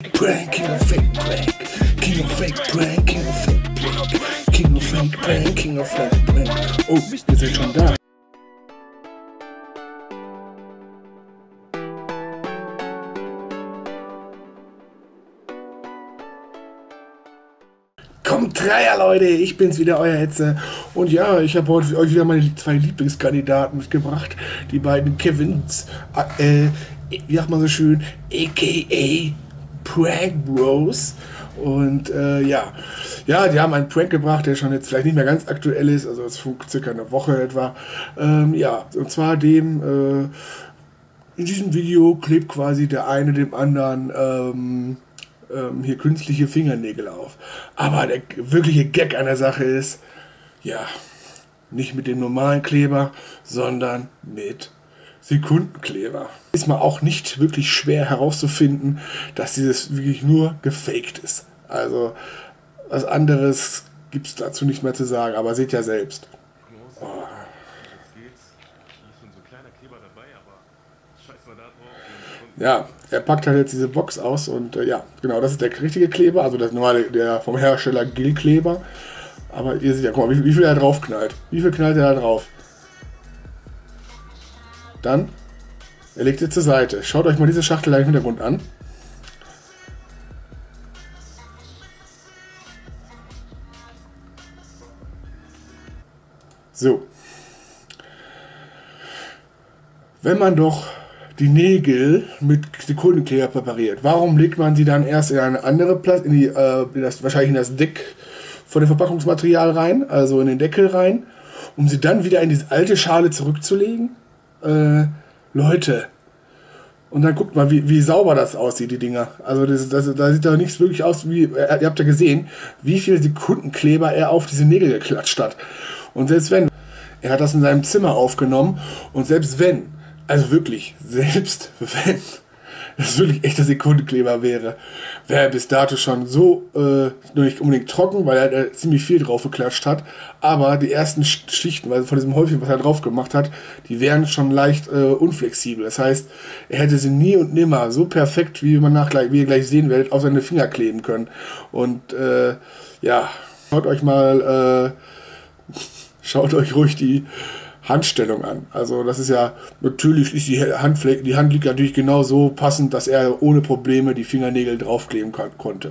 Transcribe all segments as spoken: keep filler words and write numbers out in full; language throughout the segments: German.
Prank, King of Fake Prank, King of Fake Prank, King of Fake Prank, King of Fake Prank, King of Fake Prank. Oh, ihr seid schon da. Kommt Dreier, Leute, ich bin's wieder, euer Hetze. Und ja, ich habe heute für euch wieder meine zwei Lieblingskandidaten mitgebracht. Die beiden Kevins, äh, wie sagt man so schön, a k a. Prank Bros. Und äh, ja, ja, die haben einen Prank gebracht, der schon jetzt vielleicht nicht mehr ganz aktuell ist, also es vor circa eine Woche etwa. Ähm, ja, und zwar dem, äh, in diesem Video klebt quasi der eine dem anderen ähm, ähm, hier künstliche Fingernägel auf. Aber der wirkliche Gag an der Sache ist, ja, nicht mit dem normalen Kleber, sondern mit Sekundenkleber. Ist mal auch nicht wirklich schwer herauszufinden, dass dieses wirklich nur gefaked ist. Also was anderes gibt es dazu nicht mehr zu sagen, aber seht ja selbst. Oh. Ja, er packt halt jetzt diese Box aus und äh, ja, genau, das ist der richtige Kleber, also das normale, der vom Hersteller Gel-Kleber. Aber ihr seht ja, guck mal, wie, wie viel er drauf knallt. Wie viel knallt er da drauf? Dann, er legt sie zur Seite. Schaut euch mal diese Schachtel im Hintergrund an. So. Wenn man doch die Nägel mit Sekundenkleber präpariert, warum legt man sie dann erst in eine andere Platz, in die, äh, in das, wahrscheinlich in das Deck von dem Verpackungsmaterial rein, also in den Deckel rein, um sie dann wieder in diese alte Schale zurückzulegen? Äh, Leute. Und dann guckt mal, wie, wie sauber das aussieht, die Dinger. Also das, das, da sieht doch nichts wirklich aus, wie, ihr habt ja gesehen, wie viel Sekundenkleber er auf diese Nägel geklatscht hat. Und selbst wenn, er hat das in seinem Zimmer aufgenommen, und selbst wenn, also wirklich, selbst wenn das wirklich echter Sekundenkleber wäre, wäre er bis dato schon so, äh, nur nicht unbedingt trocken, weil er äh, ziemlich viel drauf geklatscht hat, aber die ersten Schichten, also von diesem Häufchen, was er drauf gemacht hat, die wären schon leicht äh, unflexibel. Das heißt, er hätte sie nie und nimmer so perfekt, wie man nach, wie ihr gleich sehen werdet, auf seine Finger kleben können. Und äh, ja, schaut euch mal, äh, schaut euch ruhig die Handstellung an. Also das ist ja, natürlich ist die Handfläche, die Hand liegt natürlich genau so passend, dass er ohne Probleme die Fingernägel draufkleben kann, konnte.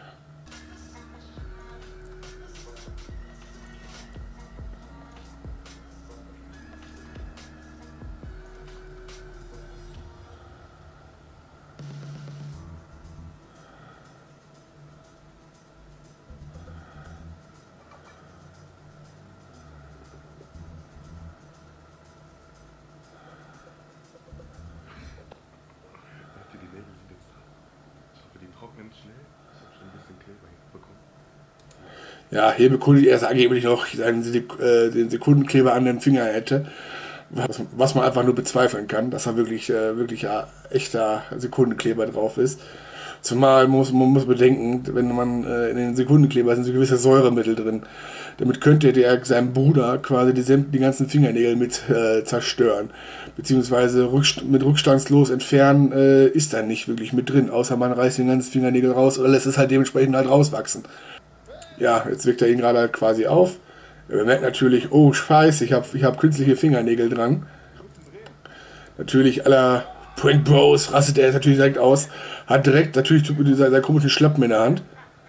Ja, hier bekundet er es angeblich noch, seinen, äh, den Sekundenkleber an den Finger hätte, was, was man einfach nur bezweifeln kann, dass da wirklich, äh, wirklich ja, echter Sekundenkleber drauf ist. Zumal muss, man muss bedenken, wenn man äh, in den Sekundenkleber sind so gewisse Säuremittel drin. Damit könnte der seinem Bruder quasi die, die ganzen Fingernägel mit äh, zerstören. Beziehungsweise rückst mit rückstandslos entfernen äh, ist da nicht wirklich mit drin, außer man reißt den ganzen Fingernägel raus oder lässt es halt dementsprechend halt rauswachsen. Ja, jetzt weckt er ihn gerade halt quasi auf. Er bemerkt natürlich, oh scheiße, ich habe ich hab künstliche Fingernägel dran. Natürlich aller Prank Bros rastet er jetzt natürlich direkt aus. Hat direkt natürlich seinen komischen Schlappen in der Hand.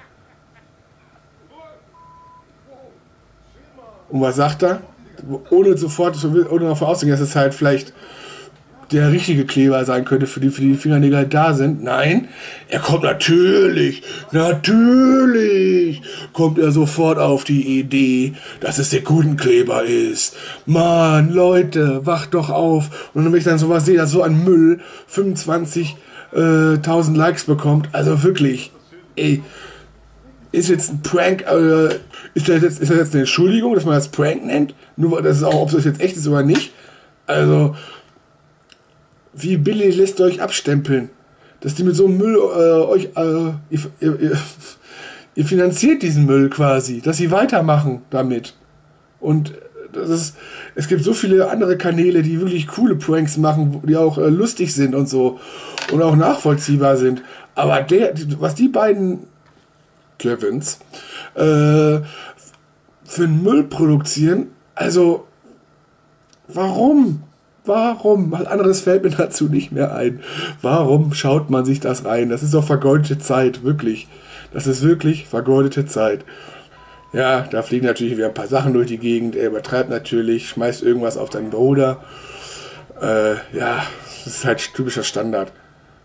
Und was sagt er? Ohne sofort, ohne davon auszugehen, dass es halt vielleicht der richtige Kleber sein könnte, für die, für die Fingernägel halt da sind. Nein, er kommt natürlich, natürlich kommt er sofort auf die Idee, dass es Sekundenkleber ist. Mann, Leute, wacht doch auf. Und wenn ich dann sowas sehe, dass so ein Müll fünfundzwanzigtausend Likes bekommt, also wirklich, ey, ist jetzt ein Prank, äh, ist, das jetzt, ist das jetzt eine Entschuldigung, dass man das Prank nennt? Nur, das ist auch, ob das jetzt echt ist oder nicht. Also, wie billig lässt ihr euch abstempeln? Dass die mit so einem Müll äh, euch, äh, ihr, ihr, ihr finanziert diesen Müll quasi, dass sie weitermachen damit. Und das ist, es gibt so viele andere Kanäle, die wirklich coole Pranks machen, die auch äh, lustig sind und so und auch nachvollziehbar sind. Aber der, was die beiden Kevins äh, für Müll produzieren, also warum? Warum? Was anderes fällt mir dazu nicht mehr ein. Warum schaut man sich das rein? Das ist doch vergeudete Zeit, wirklich. Das ist wirklich vergeudete Zeit. Ja, da fliegen natürlich wieder ein paar Sachen durch die Gegend. Er übertreibt natürlich, schmeißt irgendwas auf seinen Bruder. Äh, ja, das ist halt typischer Standard.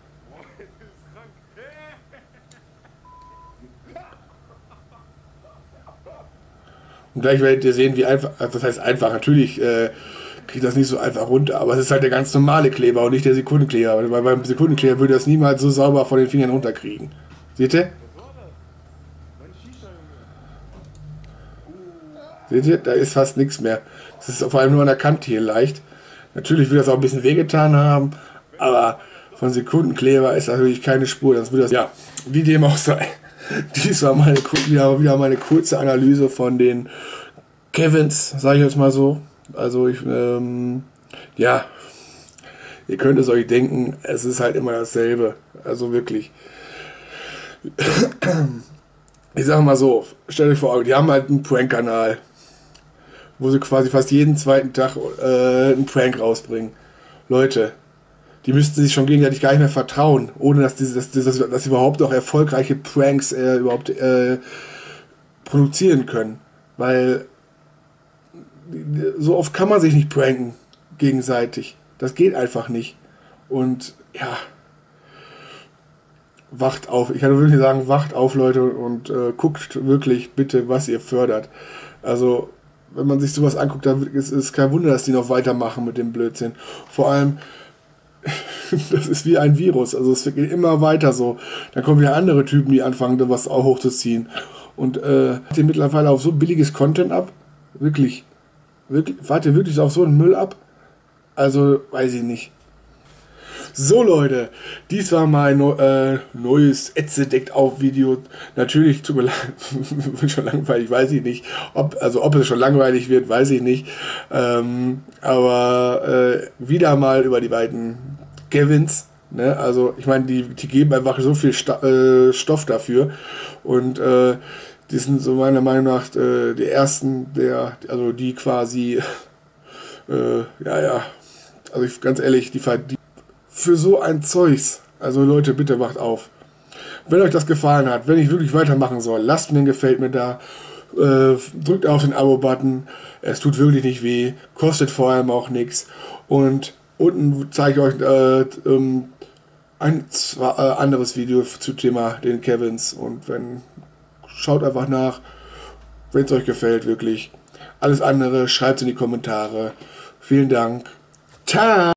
Und gleich werdet ihr sehen, wie einfach, das heißt einfach, natürlich äh, kriegt das nicht so einfach runter, aber es ist halt der ganz normale Kleber und nicht der Sekundenkleber, weil beim Sekundenkleber würde das niemals so sauber von den Fingern runterkriegen. Seht ihr? Seht ihr? Da ist fast nichts mehr. Das ist vor allem nur an der Kante hier leicht. Natürlich wird das auch ein bisschen wehgetan haben, aber von Sekundenkleber ist natürlich keine Spur. Das wird das, ja, wie dem auch sei. Dies war meine, wieder, wieder meine kurze Analyse von den Kevins, sage ich jetzt mal so. Also ich, ähm, ja, ihr könnt es euch denken, es ist halt immer dasselbe. Also wirklich. Ich sage mal so, stellt euch vor, die haben halt einen Prank-Kanal, wo sie quasi fast jeden zweiten Tag äh, einen Prank rausbringen. Leute, die müssten sich schon gegenseitig gar nicht mehr vertrauen, ohne dass sie dass, dass, dass überhaupt noch erfolgreiche Pranks äh, überhaupt äh, produzieren können. Weil so oft kann man sich nicht pranken gegenseitig. Das geht einfach nicht. Und ja, wacht auf. Ich kann wirklich sagen, wacht auf, Leute, und äh, guckt wirklich bitte, was ihr fördert. Also, wenn man sich sowas anguckt, dann ist es kein Wunder, dass die noch weitermachen mit dem Blödsinn. Vor allem, das ist wie ein Virus. Also es geht immer weiter so. Dann kommen wieder andere Typen, die anfangen, da was auch hochzuziehen. Und äh, wart ihr mittlerweile auf so billiges Content ab? Wirklich. wirklich wart ihr wirklich auf so einen Müll ab? Also, weiß ich nicht. So Leute, dies war mein äh, neues Ätze-Deckt-Auf-Video. Natürlich, tut mir leid, wird schon langweilig, weiß ich nicht. Ob, also ob es schon langweilig wird, weiß ich nicht. Ähm, aber äh, wieder mal über die beiden Kevins. Ne? Also ich meine, die, die geben einfach so viel Sta äh, Stoff dafür. Und äh, die sind so meiner Meinung nach äh, die ersten, der, also die quasi, äh, ja, ja, also ich, ganz ehrlich, die, die für so ein Zeugs. Also Leute, bitte macht auf. Wenn euch das gefallen hat, wenn ich wirklich weitermachen soll, lasst mir ein Gefällt mir da. Äh, drückt auf den Abo-Button. Es tut wirklich nicht weh. Kostet vor allem auch nichts. Und unten zeige ich euch äh, ähm, ein zwar, äh, anderes Video zu Thema den Kevins. Und wenn, schaut einfach nach, wenn es euch gefällt, wirklich. Alles andere schreibt in die Kommentare. Vielen Dank. Ciao!